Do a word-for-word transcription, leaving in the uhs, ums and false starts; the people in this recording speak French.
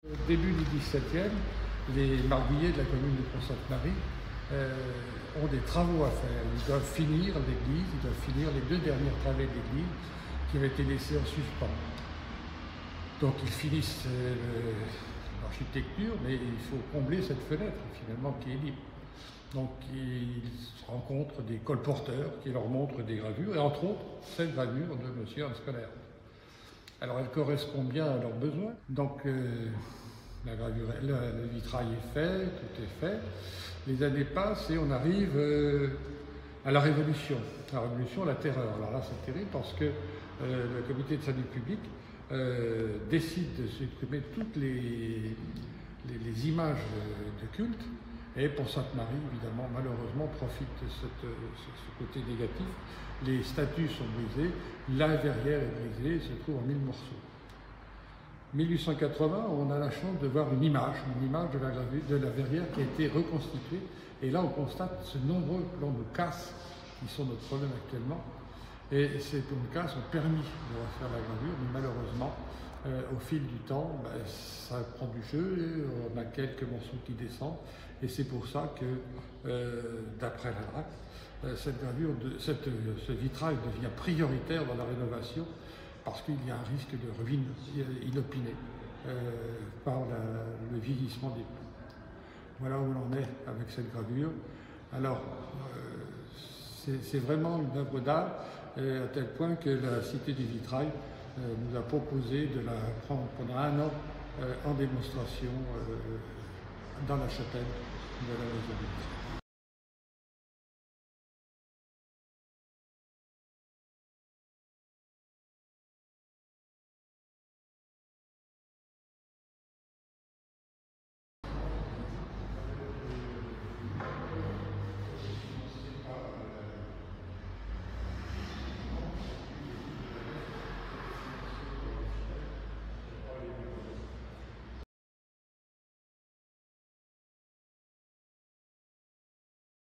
Au début du dix-septième, les marguilliers de la commune de Pont-Sainte-Marie euh, ont des travaux à faire. Ils doivent finir l'église, ils doivent finir les deux dernières travées de l'église qui avaient été laissées en suspens. Donc ils finissent euh, l'architecture, mais il faut combler cette fenêtre finalement qui est libre. Donc ils rencontrent des colporteurs qui leur montrent des gravures, et entre autres cette gravure de M. Hans Kohler. Alors elle correspond bien à leurs besoins. Donc euh, la gravure, le, le vitrail est fait, tout est fait. Les années passent et on arrive euh, à la Révolution. La Révolution, la terreur. Alors là c'est terrible parce que euh, le comité de salut public euh, décide de supprimer toutes les, les, les images de culte. Et Pont-Sainte-Marie, évidemment, malheureusement, profite de cette, ce, ce côté négatif. Les statues sont brisées, la verrière est brisée, se trouve en mille morceaux. mille huit cent quatre-vingts, on a la chance de voir une image, une image de la, de la verrière qui a été reconstituée. Et là, on constate ce nombreux plans de casse qui sont notre problème actuellement. Et ces plans de casse ont permis de refaire la gravure, mais malheureusement, euh, au fil du temps, ben, ça prend du jeu, on a quelques morceaux qui descendent. Et c'est pour ça que, euh, d'après la D R A C, euh, cette gravure, de, cette, ce vitrail devient prioritaire dans la rénovation parce qu'il y a un risque de ruine inopinée euh, par la, le vieillissement des plans. Voilà où l'on est avec cette gravure. Alors, euh, c'est vraiment une œuvre d'art, euh, à tel point que la Cité du Vitrail euh, nous a proposé de la prendre pendant un an euh, en démonstration euh, dans la chapelle de la maison du Vitrail.